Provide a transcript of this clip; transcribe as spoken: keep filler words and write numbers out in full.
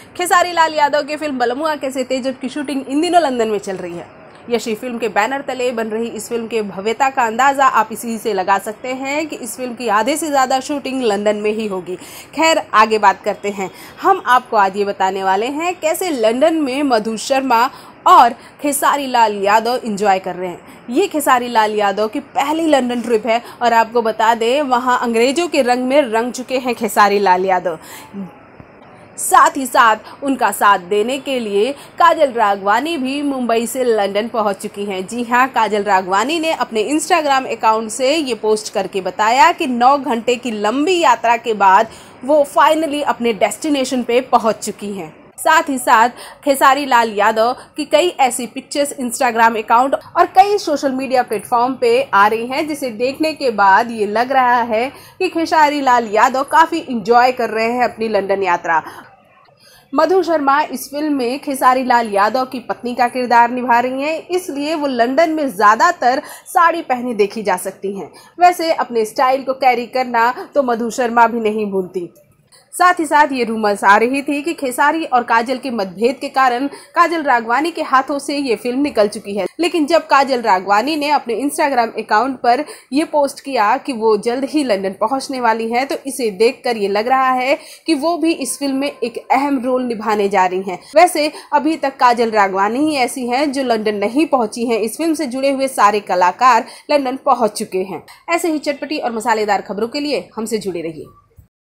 खेसारी लाल यादव की फिल्म बलमुआ कैसे तेजब की शूटिंग इन दिनों लंदन में चल रही है। यशी फिल्म के बैनर तले बन रही इस फिल्म के भव्यता का अंदाज़ा आप इसी से लगा सकते हैं कि इस फिल्म की आधे से ज़्यादा शूटिंग लंदन में ही होगी। खैर, आगे बात करते हैं। हम आपको आज ये बताने वाले हैं कैसे लंदन में मधु शर्मा और खेसारी लाल यादव एंजॉय कर रहे हैं। ये खेसारी लाल यादव की पहली लंदन ट्रिप है और आपको बता दें, वहाँ अंग्रेज़ों के रंग में रंग चुके हैं खेसारी लाल यादव। साथ ही साथ उनका साथ देने के लिए काजल राघवानी भी मुंबई से लंदन पहुंच चुकी हैं। जी हां, काजल राघवानी ने अपने इंस्टाग्राम अकाउंट से ये पोस्ट करके बताया कि नौ घंटे की लंबी यात्रा के बाद वो फाइनली अपने डेस्टिनेशन पे पहुंच चुकी हैं। साथ ही साथ खेसारी लाल यादव की कई ऐसी पिक्चर्स इंस्टाग्राम अकाउंट और कई सोशल मीडिया प्लेटफॉर्म पे आ रही हैं, जिसे देखने के बाद ये लग रहा है कि खेसारी लाल यादव काफ़ी इंजॉय कर रहे हैं अपनी लंदन यात्रा। मधु शर्मा इस फिल्म में खेसारी लाल यादव की पत्नी का किरदार निभा रही हैं, इसलिए वो लंदन में ज़्यादातर साड़ी पहने देखी जा सकती हैं। वैसे अपने स्टाइल को कैरी करना तो मधु शर्मा भी नहीं भूलती। साथ ही साथ ये रूमर्स आ रही थी कि खेसारी और काजल के मतभेद के कारण काजल राघवानी के हाथों से ये फिल्म निकल चुकी है। लेकिन जब काजल राघवानी ने अपने इंस्टाग्राम अकाउंट पर ये पोस्ट किया कि वो जल्द ही लंदन पहुंचने वाली हैं, तो इसे देखकर ये लग रहा है कि वो भी इस फिल्म में एक अहम रोल निभाने जा रही हैं। वैसे अभी तक काजल राघवानी ही ऐसी हैं जो लंदन नहीं पहुंची हैं। इस फिल्म से जुड़े हुए सारे कलाकार लंदन पहुंच चुके हैं। ऐसे ही चटपटी और मसालेदार खबरों के लिए हमसे जुड़े रहिए।